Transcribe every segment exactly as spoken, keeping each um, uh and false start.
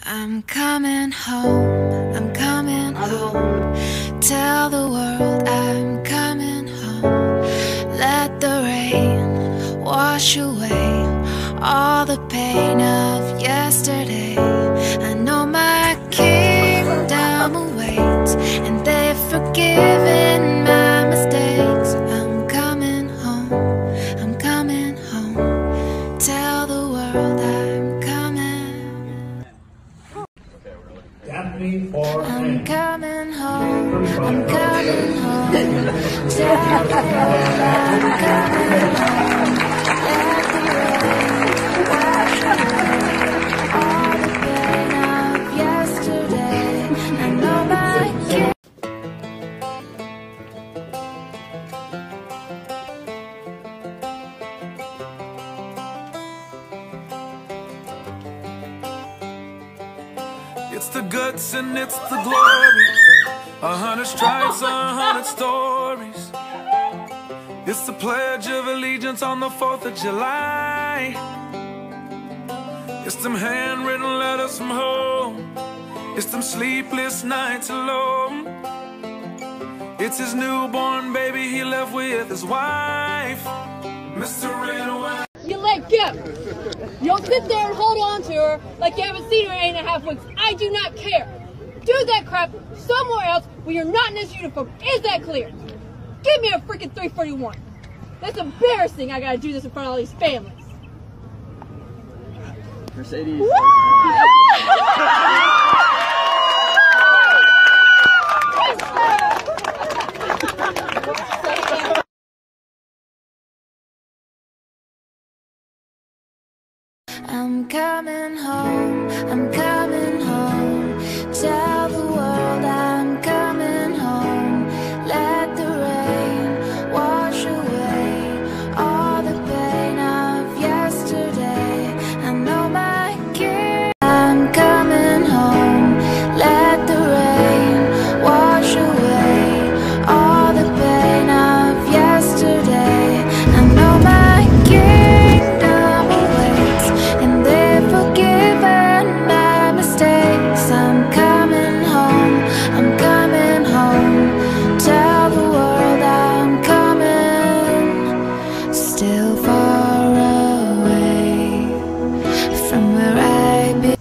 I'm coming home, I'm coming home. Tell the world I'm coming home. Let the rain wash away all the pain of yesterday. I know my kingdom awaits, and they've forgiven my mistakes. I'm coming home, I'm coming home. Tell the world I'm coming. I'm coming home, I'm coming home. Tell the world I'm coming home. Let the rain wash away all the pain of yesterday. I know my kids. It's the guts and it's the glory. A hundred stripes, a hundred stories. It's the Pledge of Allegiance on the fourth of July. It's them handwritten letters from home. It's them sleepless nights alone. It's his newborn baby he left with his wife, Mister Red White. You let go. You don't sit there and hold on to her like you haven't seen her in eight and a half weeks. I do not care. Do that crap somewhere else when you're not in this uniform. Is that clear? Give me a freaking three forty-one. That's embarrassing. I gotta do this in front of all these families. Mercedes. I'm coming home, I'm coming home. Tell the world I'm coming home. Let the rain wash away all the pain of yesterday. I know my kids. I'm coming home. Let the rain wash away all the pain of yesterday. I know my kingdom awaits, and they've forgiven my mistakes. I'm coming home, I'm coming home. Tell the world I'm coming. Still far away from where I be.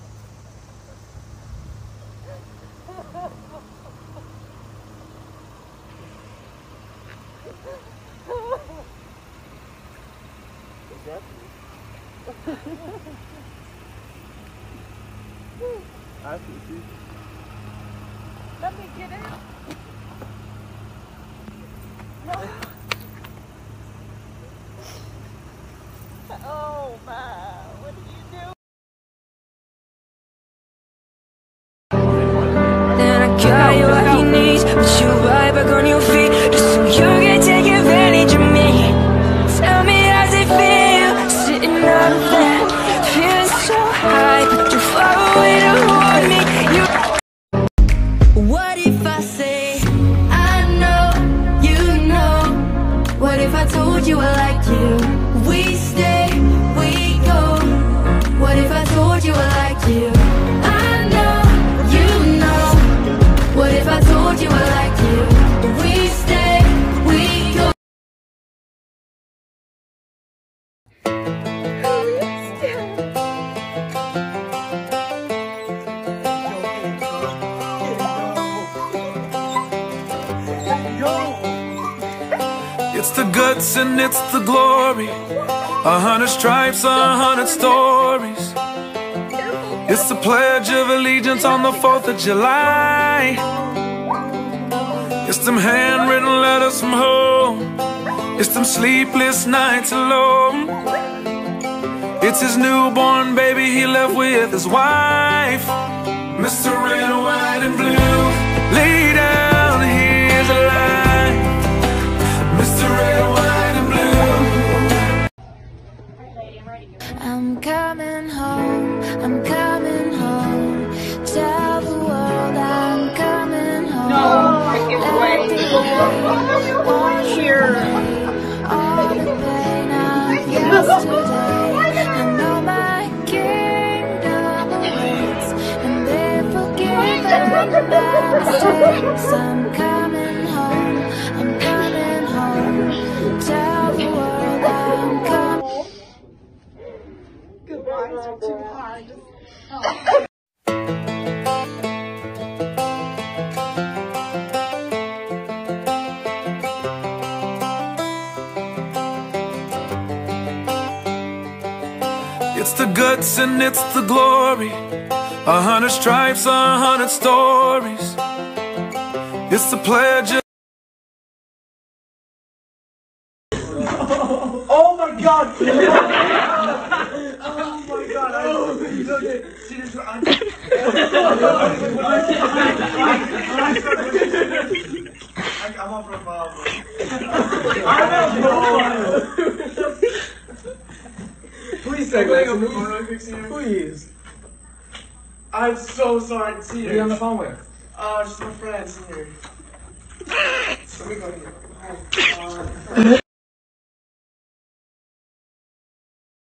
I see, see. Let me get in. No. Oh my, what did you do? Then I got you what you need, but you're right back on your feet, just so you can take advantage of me. Tell me how's it feel, sitting out of there, feeling so high, but you're far away to hold me. You. What if I say I know, you know? What if I told you I like you? We stay, we go. What if I told you I like you? I know, you know. What if I told you I like you? We stay, we go. It's the guts and it's the glory. A hundred stripes, a hundred stories. It's the Pledge of Allegiance on the fourth of July. It's them handwritten letters from home. It's them sleepless nights alone. It's his newborn baby he left with his wife, Mister Red, White, and Blue. Lay down, here's a line. Mister Red, White, and Blue. I'm coming home, I'm coming home. Tell the world I'm coming home. No, I give away. Here. All the pain of yesterday. I know my kingdom awaits, learning my mistakes. I'm coming home, I'm coming home. Tell the world I'm coming. Goodbyes are too hard. It's the guts and it's the glory. A hundred stripes, a hundred stories. It's the pledge of Oh my god! Oh my god! I look at see this. I'm on profile. I'm on profile. Please say that. Please. I'm so sorry to see you. Who are you on the phone with? Uh, just my friends here. Let me go here.